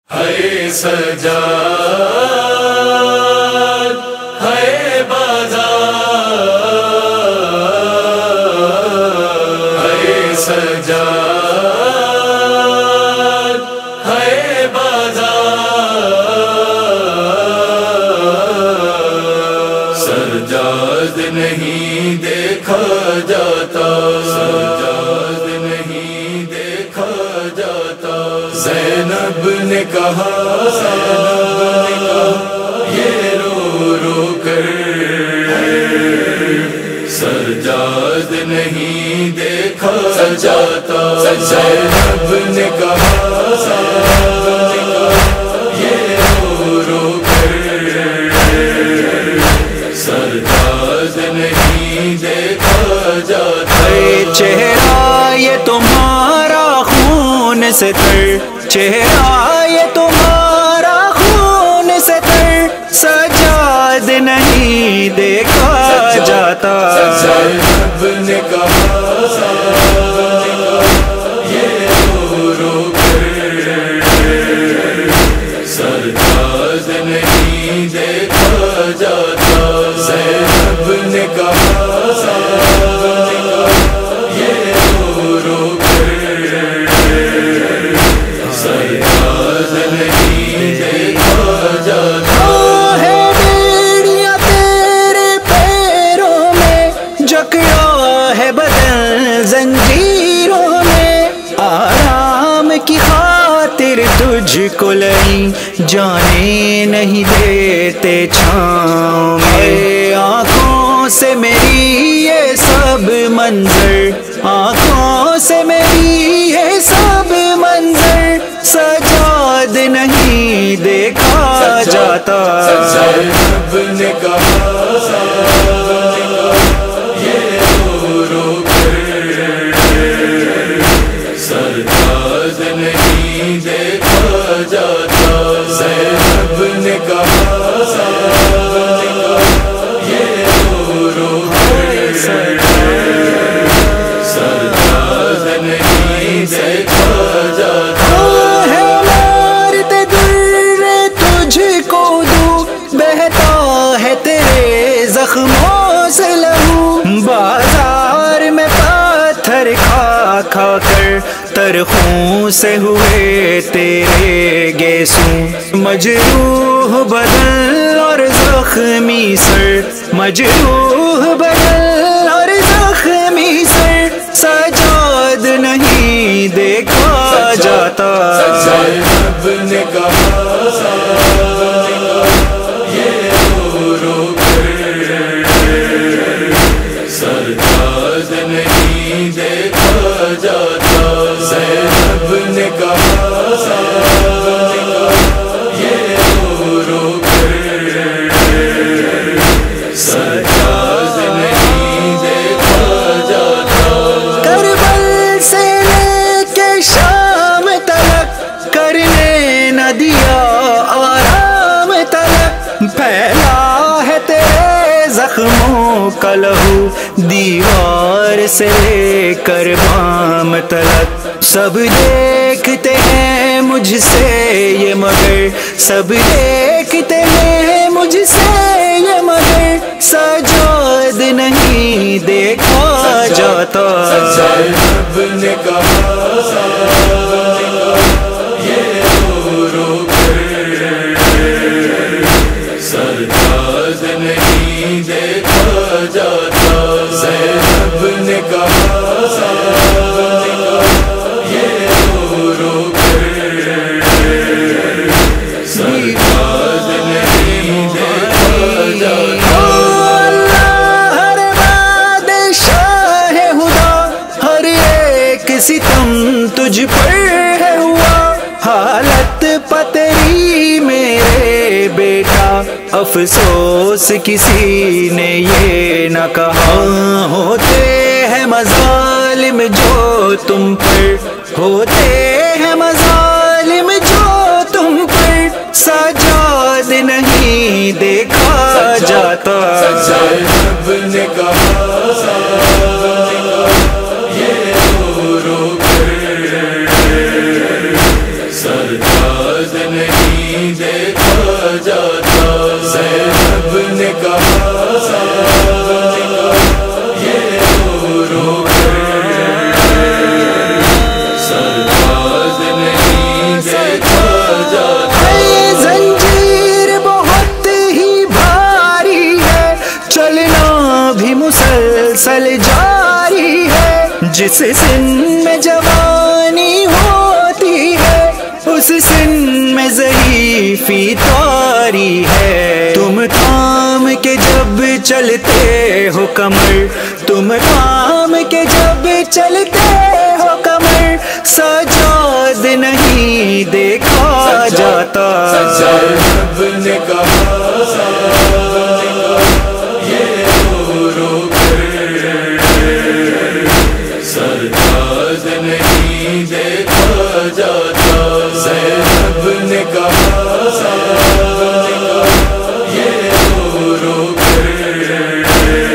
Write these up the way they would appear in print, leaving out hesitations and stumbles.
ہے سجاد ہے بازار، ہے سجاد ہے بازار، سجاد نہیں دیکھا جاتا، سجاد نہیں دیکھا جاتا۔ زینب نے کہا یہ رو رو کر، سجاد نہیں دیکھا جاتا۔ زینب نے کہا یہ رو رو کر، سجاد نہیں دیکھا جاتا۔ چہرہ یہ تمہارا خون سے تر، چہرہ یہ تمہارا خون سے تر، سجاد نہیں دیکھا جاتا۔ زینب نے کہا یہ رو رو کر، سجاد نہیں دیکھا جاتا۔ زینب نے کہا یہ رو رو کر، سجاد نہیں دیکھا جاتا۔ ہے بیڑیاں تیرے پیروں میں، جکڑا ہے بدن زنجیروں میں، آرام کی خاطر تجھ کو لئی جانے نہیں دیتے چھاؤں میں۔ آنکھوں سے میری یہ سب منظر، آنکھوں سے میری یہ سب منظر، سجاد نہیں دیکھا جاتا۔ زینب نے کہا یہ رو رو کر، سجاد نہیں دیکھا جاتا۔ زینب نے کہا یہ رو رو کر، سجاد نہیں دیکھا جاتا۔ ہے مارتے در تجھ کو دو، بہتا ہے تیرے زخموں سے لہو، بازار میں پتھر کھا کھا کر تر خون سے ہوئے تیرے گیسوں، مجروح بدن اور زخمی سر، مجروح بدن اور زخمی سر، سجاد نہیں دیکھا جاتا۔ زینب نے کہا یہ رو رو کر، سجاد نہیں دیکھا جاتا۔ زینب نے کہا یہ رو رو کر، سجاد نہیں دیکھا جاتا۔ کربل سے لے کے شام تلک، کرنے نہ دیا آرام تلک، پھیلا ہے تیرے زخموں کا لہو، دیوار سے لے کر بام تلک، سب دیکھتے ہیں مجھ سے یہ مگر، سب دیکھتے ہیں مجھ سے یہ مگر، سجاد نہیں دیکھا جاتا۔ زینب نے کہا یہ رو رو کر، سجاد نہیں دیکھا جاتا۔ زینب نے کہا یہ رو رو کر، سجاد نہیں دیکھا جاتا۔ ہر بادشاہ خدا، ہر ایک ستم تجھ پر ہے ہوا، حالت پتری میرے بیٹا، افسوس کسی نے یہ نہ کہا، ہوتے ہیں مظالم جو تم پر، ہوتے ہیں مظالم جو تم پر، سجاد نہیں دیکھا جاتا۔ زینب نے کہا یہ رو رو کر، سجاد سجاد نہیں دیکھا جاتا زینب نے کہا یہ رو کر سرفراز نہیں دیکھا جاتا زنجیر بہت ہی بھاری ہے چلنا بھی مسلسل جاری ہے جس سن میں جوانی ہوتی ہے اس سن میں ضعیفی طاری ہے تم تھام کے جب چلتے ہو کمر تم تھام کے جب چلتے ہو کمر سجاد نہیں دیکھا جاتا زینب نے کہا یہ رو کر سرفراز نہیں دیکھا جاتا زینب نے کہا یہ رو کر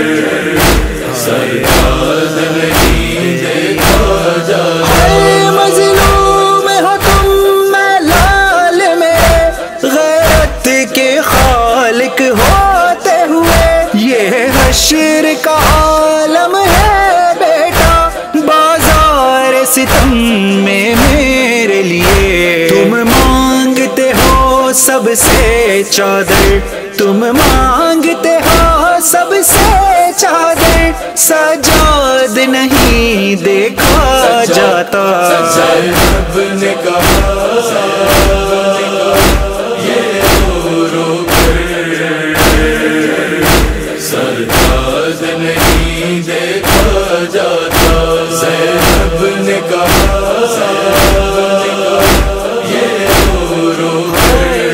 سرفراز نہیں دیکھا جاتا مظلوم ہو تم میں لال میں غیرت کے خالق ہوتے ہوئے یہ حشر کا عالم ہے بیٹا بازار ستم میں میرے لیے تم مانگتے ہو سب سے چادر تم مانگتے ہو سب سے چادر سجاد نہیں دیکھا جاتا زینب نے کہا یہ رو کر سرفراز نہیں دیکھا جاتا زینب نے کہا یہ رو کر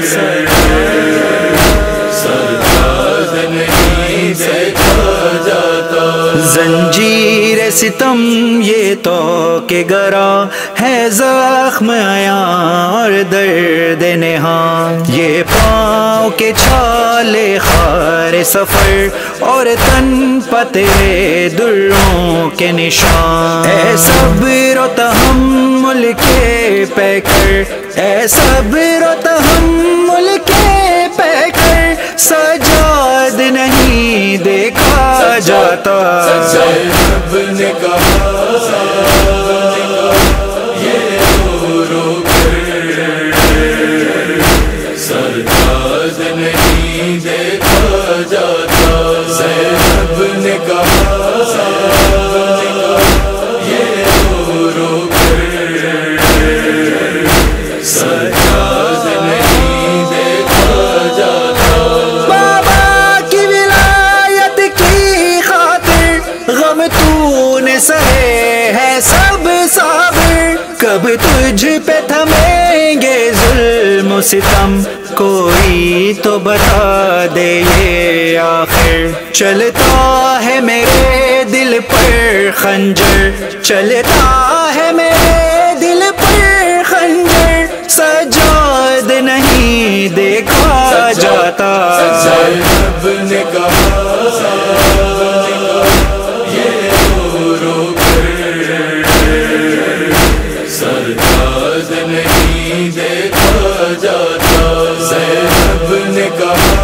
سرفراز نہیں دیکھا جاتا زنجیر ستم یہ تو کہ گرا ہے زخم عیاں اور درد نہاں یہ پاؤں کے چھالے خار سفر اور تن پتے دروں کے نشان اے صبر و تحمل کے پیکر اے صبر و تحمل کے پیکر سجاد نہیں دیکھا جاتا زینب نے کہا یہ رو کر سرفراز نہیں دیکھا جاتا زینب نے کہا یہ رو کر سرفراز نہیں دیکھا جاتا بابا کی ولایت کی خاطر غم تو نے سہے ہے سب صابر کب تجھ پہ تھمیں گے ظلم و ستم کوئی تو بتا دے یہ آخر چلتا ہے میرے دل پر خنجر چلتا ہے میرے دل پر خنجر سجاد نہیں دیکھا جاتا زینب نے کہا یہ رو کر سرفراز نہیں دیکھا جاتا زینب نے کہا